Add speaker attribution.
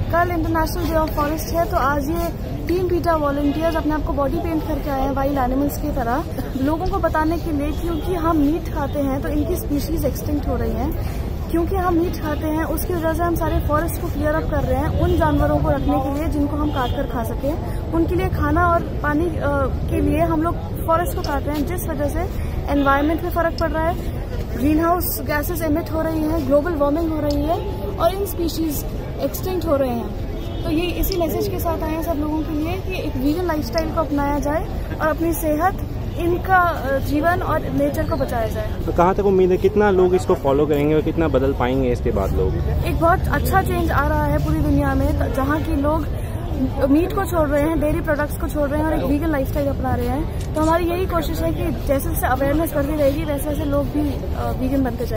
Speaker 1: कल international day of forest है, तो आज ये टीम पीटा वॉलंटियर्स अपने आप को बॉडी पेंट करके आए हैं वाइल्ड एनिमल्स की तरह, लोगों को बताने के लिए। क्योंकि हम मीट खाते हैं तो इनकी स्पीशीज एक्सटिंक्ट हो रही हैं। क्योंकि हम मीट खाते हैं उसकी वजह से हम सारे फॉरेस्ट को क्लियर अप कर रहे हैं उन जानवरों को रखने के लिए जिनको हम काट कर खा सकें। उनके लिए खाना और पानी के लिए हम लोग फॉरेस्ट को काट रहे हैं, जिस वजह से एनवायरनमेंट में फर्क पड़ रहा है, ग्रीन हाउस गैसेज एमिट हो रही हैं, ग्लोबल वार्मिंग हो रही है और इन स्पीशीज एक्सटिंक्ट हो रहे हैं। तो ये इसी मैसेज के साथ आए हैं सब लोगों के लिए कि एक वीगन लाइफस्टाइल को अपनाया जाए और अपनी सेहत, इनका जीवन और नेचर को बचाया जाए।
Speaker 2: तो कहाँ तक उम्मीद है, कितना लोग इसको फॉलो करेंगे और कितना बदल पाएंगे इसके बाद लोग?
Speaker 1: एक बहुत अच्छा चेंज आ रहा है पूरी दुनिया में, जहाँ की लोग मीट को छोड़ रहे हैं, डेयरी प्रोडक्ट्स को छोड़ रहे हैं और एक वीगन लाइफस्टाइल अपना रहे हैं। तो हमारी यही कोशिश है कि जैसे जैसे अवेयरनेस बढ़ती रहेगी वैसे वैसे लोग भी वीगन बनते जाए।